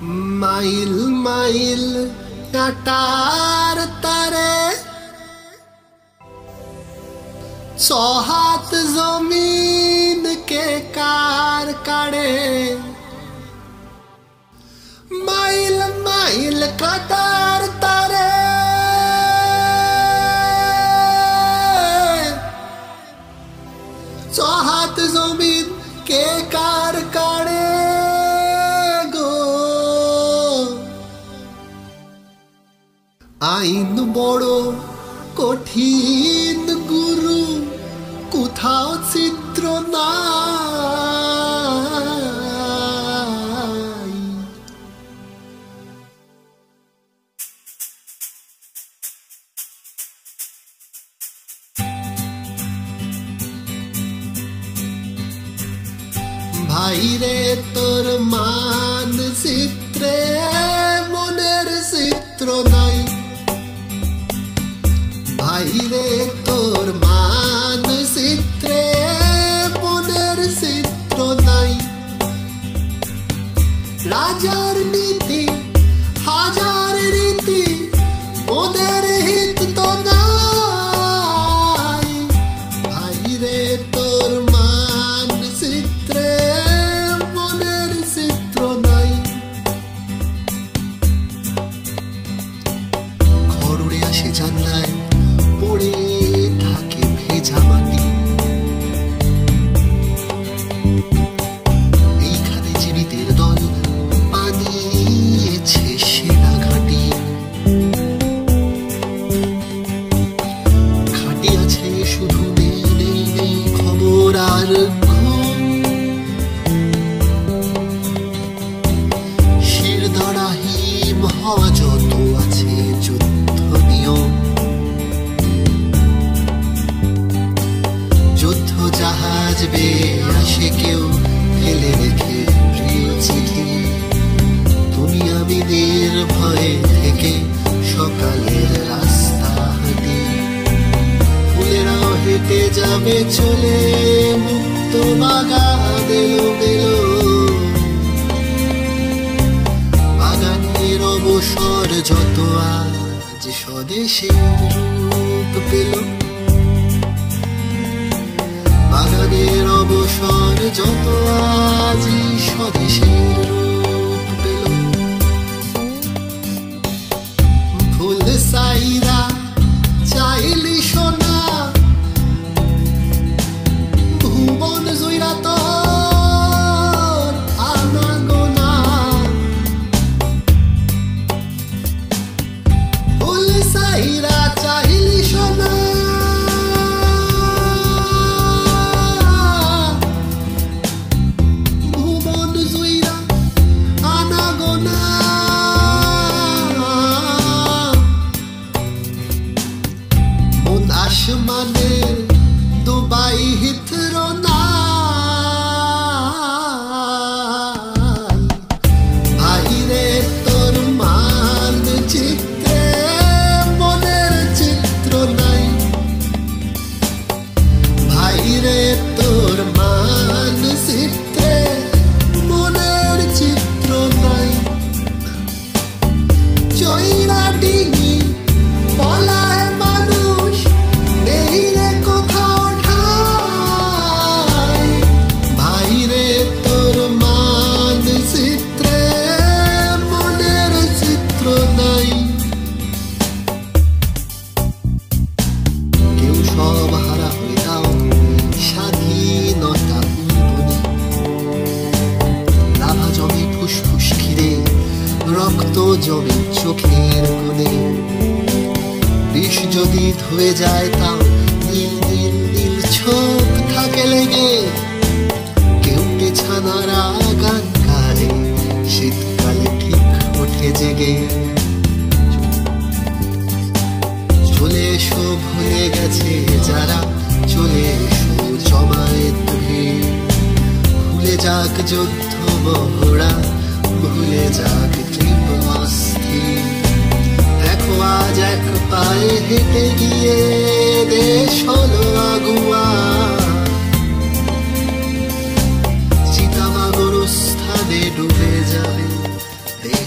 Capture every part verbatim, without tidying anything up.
Mile mile কাটার তারে চহাত জমিন কে কার কাড়ে মাইল মাইল কাটার তারে চহাত জমিন কে কার কাড়ে আইন বড় কঠিন গুরু কোথাও চিত্র নাই ভাইরে তোর মান চিত্রে মনের চিত্র নাই ভাইরে তোর মান চিত্রে মনের চিত্র নাই রাজার নীতি হাজার রীতি ওদের হিত তো নাই ভাইরে তোর মান চিত্রে মনের চিত্র নাই ঘর উড়ে আসে জানলায় পড়ে থাকে ভেজা মাটি এইখানে জীবিতের দল বানিয়েছে সেনা ঘাঁটি ঘাঁটি আছে শুধু নেই নেই নেই খবর আর ঘুম শিরদাঁড়াহীন হওয়া যত আছে যুদ্ধ নিয়ম জাহাজ বেয়ে আসে কেউ ফেলে রেখে প্রিয় চিঠি তুমি আমি নির্ভয়ে থেকে সকালের রাস্তা হাঁটি ফুলেরাও হেঁটে যাবে চলে মুক্ত বাগান এলো মেলো বাগানের অবসর যত আজ স্বদেশের রূপ পেল বাগানের অবসর যত আজি স্বদেশের রূপ পেল ফুল সাইরা চাইলি সোনা ভুবন জুইরা তোর আনাগোনা ফুল সাইরা চাইলি সোনা আসমানের দুবাই হিথ্র নাই ভাইরে তোর মান চিত্রে মনের চিত্র নাই ভাইরে তোর মান চিত্রে মনের চিত্র নাই চৈরা ডিঙি পলায় রক্ত জমে চোখের কোণে বিষ যদি ধুয়ে যায় তাও নীল নীল নীল ছোপ থাকে লেগে কেউটে ছানারা গান গায় শীতকালে ঠিক ওঠে জেগে চলে এসো ভুলে গেছে যারা চলে এসো জমায়েত ভিড় ভুলে যাক যুদ্ধ মহড়া ভুলে যাক দেখো আজ এক পায়ে হেঁটে গিয়ে দেশ হলো আগুয়া চিতাবাগর স্থানে ডুবে যাবে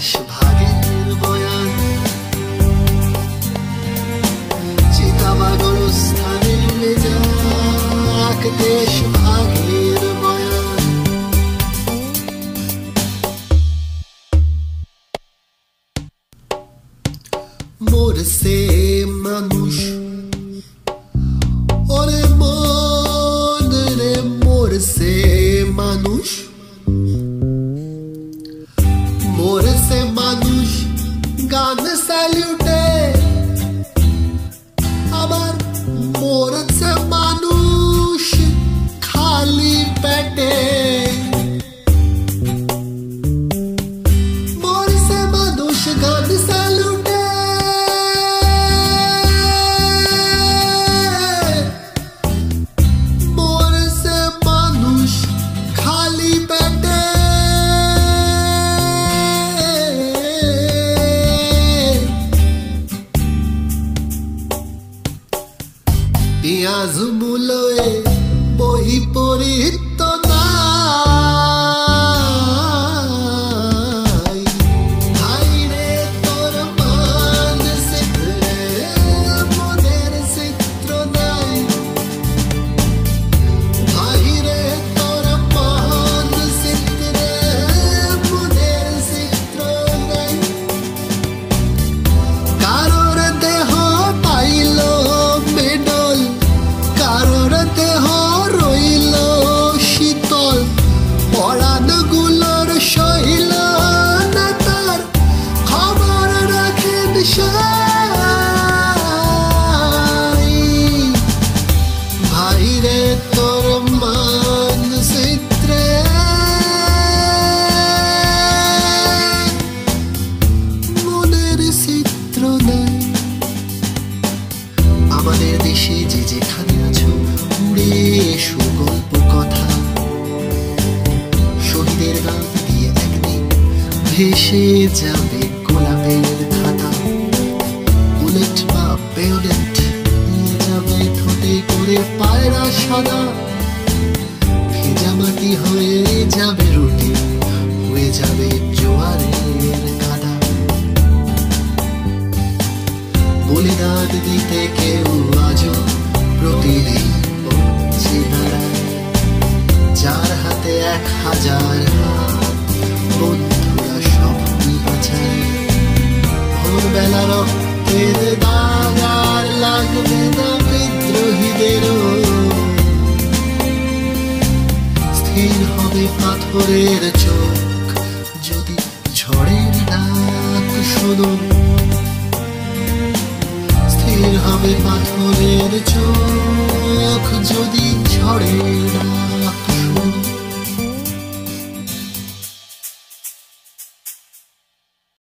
গুলোর সহিলা না তার খবর রাখেন সাই। ভাইরে তোর মানচিত্রে মনের চিত্র নাই। আমাদের দেশে যে যেখানে আছো উড়ে এসো গল্প কথা, শহীদের গান দিয়ে একদিন ভেসে যাবে গোলাপের খাতা। বুলেট বা বেয়োনেট নিয়ে যাবে ঠোঁটে করে পায়রা সাদা, ভেজা মাটি হয়ে যাবে রুটি, হয়ে যাবে জোয়ারের কাদা। বলিদান দিতে কেউ আজও প্রতিদিন পৌঁছে দাঁড়ায়, যার হাতে এক হাজার হাত বন্ধুরা স্বপ্ন বাঁচায়। ভোরবেলা রক্তের দাগ আর লাগবে না বিদ্রোহীদেরও, স্থির হবে পাথরের চোখ যদি ঝড়ের ডাক শোনো। স্থির হবে পাথরের